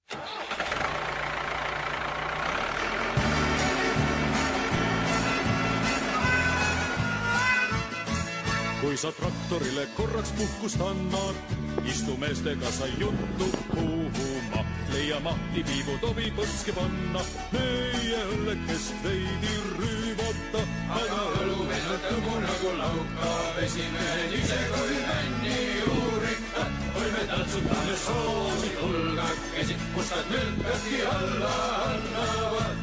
Kui sa traktorile korraks puhkust annad, istu meestega sa juttu puhuma. Leia mahti viibu tobi põske panna, meie õllekest veidi rüübata. Aga õlu meil on tõmmu nagu lauka, esimehed ise kui männi juurikta. Kui me tantsutame soosid hulgakesi, mustad mülkadki alla annavad.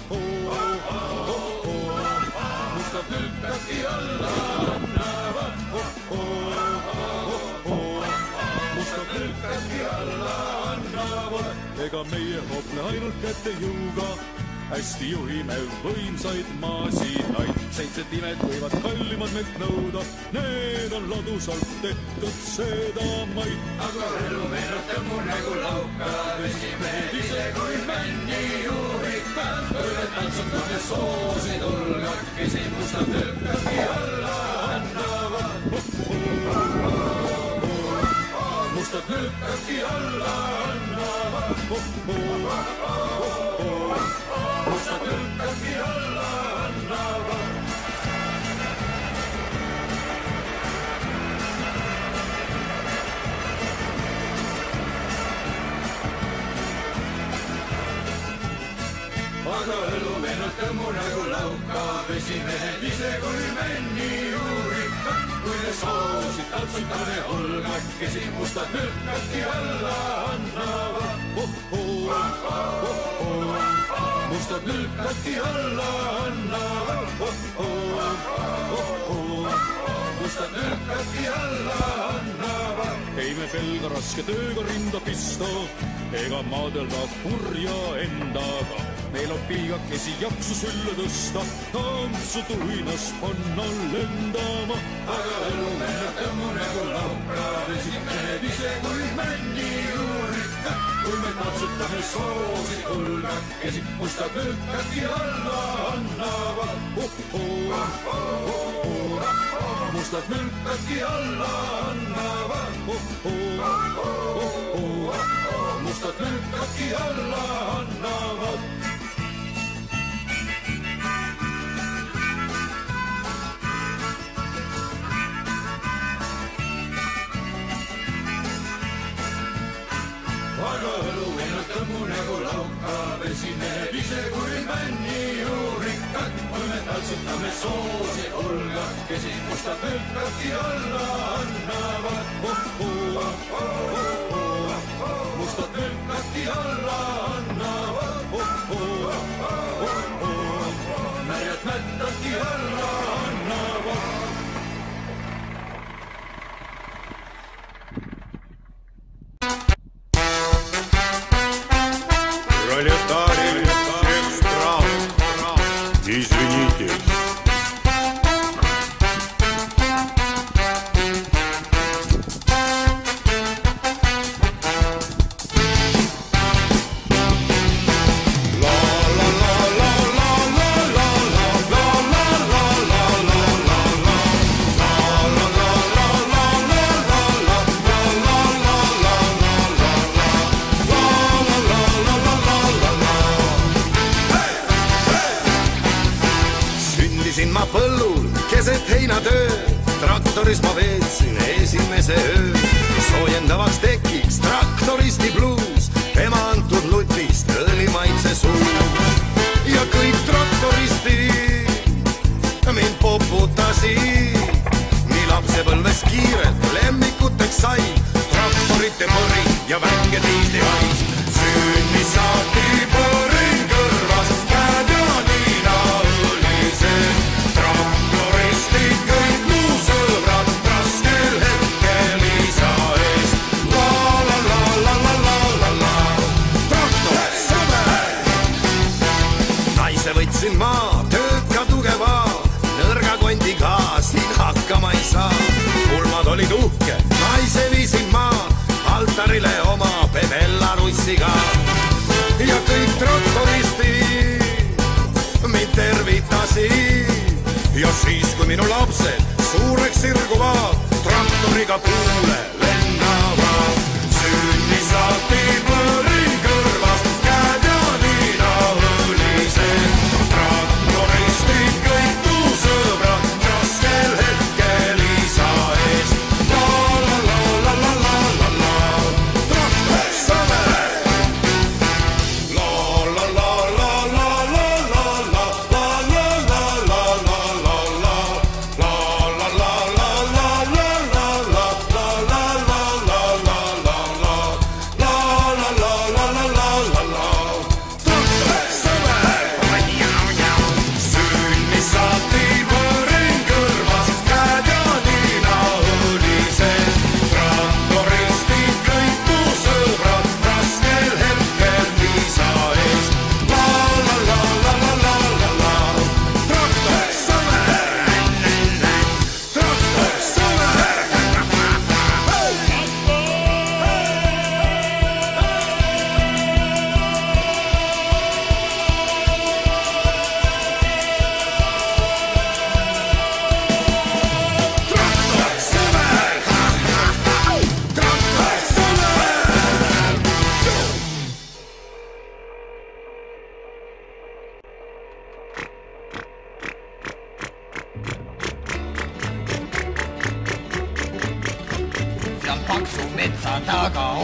Mustad mülkadki alla annavad. Mustad mülkadki alla annavad. Ega meie hopne ainult kätte jõuga, hästi juhime võimsaid maasinaid. 7 timed võivad kallimad meilt nõuda, need on ladusalt tehtud sedamaid. Aga elu meenub tõmmu nagu lauka, esimehed ise kui männi juurika. Kui me tantsutame soosid hulgakesi, mustad mülkadki alla annavad. Mustad mülkadki alla annavad. Mustad mülkadki alla annavad. Aga õlu meenub tõmmu nagu lauka, esimehed ise kui männi juurika. Kui me soosid tantsutame hulgakesi, mustad mülkadki alla annavad. Mustad mülkadki alla annavad. Mustad mülkadki alla annavad. Ei me pelga raske tööga rinda pista, ega maadelda kurja endaga. Meil on piigakesi jaksu sülle tõsta, tantsu tuinas panna lendama. Aga õlu meenub tõmmu nagu lauka, esimehed ise kui männi juurika. Kui me tantsutame soosid hulgakesi, mustad mülkadki alla annavad. Mustad mülkadki alla annavad. Mustad mülkadki alla annavad. Aga õlu meenub tõmmu nagu lauka, esimehed ise kui männi juurika. Kui me tantsutame soosid hulgakesi, mustad mülkadki alla annavad. Mustad mülkadki alla annavad. Märjad mättadki alla annavad. Пролетарий всех стран, извините. Ma põllul keset heinatöö, traktoris ma veetsin esimese öö. Soojendavaks tekiks traktoristi bluus, ema antud lutist õlimaitse suu. Ja kõik traktoristid mind poputasid, nii lapsepõlves kiirelt lemmikuteks sai. Traktorite põrin ja vänge diislihaid, sünnis saati põrin kõrvas, käed ja niina õlised. Traktoristid kõik muu sõbrad, raskel hetkel isa eest. La la la la la la la la, traktor sõber. Naise võtsin ma, tööka tugeva, nõrga kondiga siin hakkama ei saa. Pulmad olid uhke, naise viisin ma altarile oma Bellarussiga. Ja kõik traktoristid mind tervitasid. Ja siis, kui minu lapsed suureks sirguvad, traktoriga puule lennavad. Sünnis saati põrin kõrva.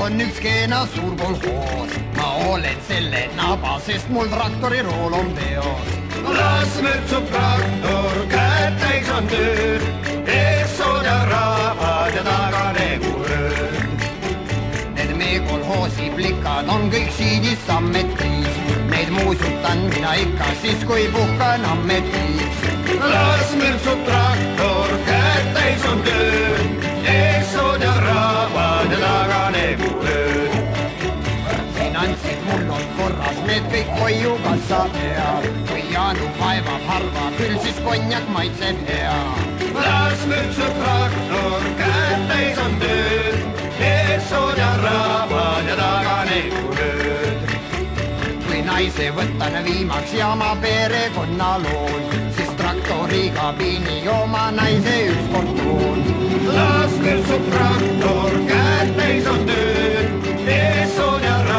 on üks keena suur kolhoos. Ma olen selle naba, sest mul traktori rool on peos. Las mürtsub traktor, käed täis on tööd, ees sood ja rahvad ja taga negurööd. Need meie kolhoosi plikad on kõik siidis ammetis. Neid muusutan mina ikka siis, kui puhkan ammetis. Las mürtsub traktor, käed täis on tööd, ees sood ja rahvad ja taga negurööd. Finantsid mul on korras, need kõik hoiu kassa peal. Kui Jaanu vaevab harva, küll siis konjak maitseb hea. Las mürtsub traktor, käed täis on tööd, ees sood ja rahvad ja taga negurööd. Kui naise võtan viimaks ja ma perekonna loon, siis traktori kabiini oma naise ükskord toon. Las mürtsub traktor, käed täis on tööd, ees sood ja rahvad